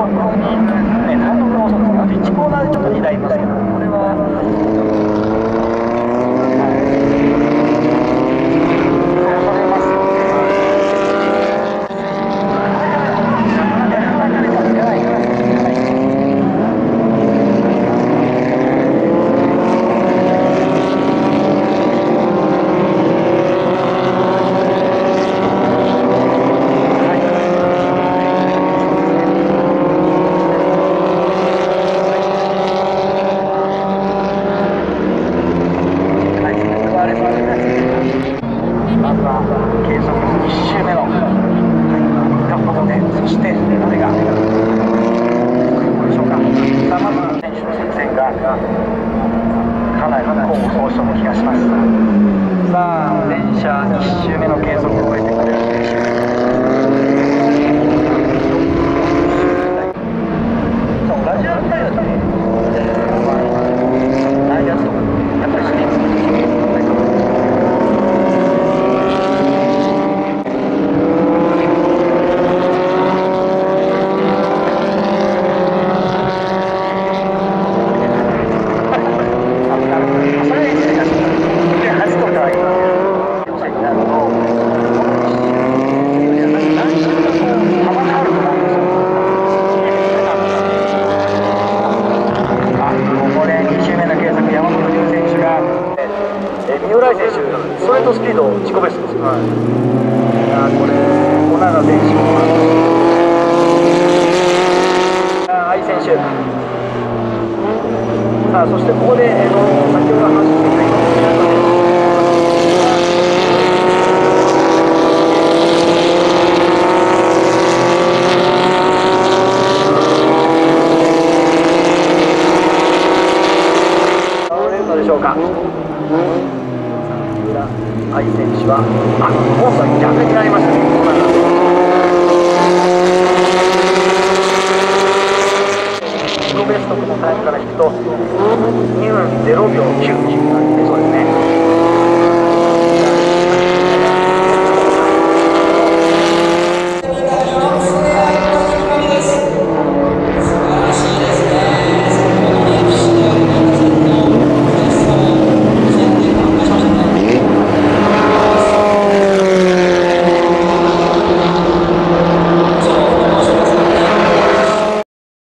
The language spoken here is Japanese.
ここに、ね、単独のあと1コーナーでちょっと2台いますけど、これは。計測1周目のカップで、そしてあれがどうでしょうか。さあまず選手の作戦がかなり功を奏した気がします。さあ電車1周目の計測を終えてくれる選手、ラジアルタイヤってないやつとかやっぱりスリム三浦選手、ストレートスピード自己ベストです。これ、小長選手も愛選手。さあ、そしてここで、先ほど走っていたどうでしょうか。愛選手は、今度は逆になりましたね。自己ベストのタイムから引くと2分0秒9。そうです。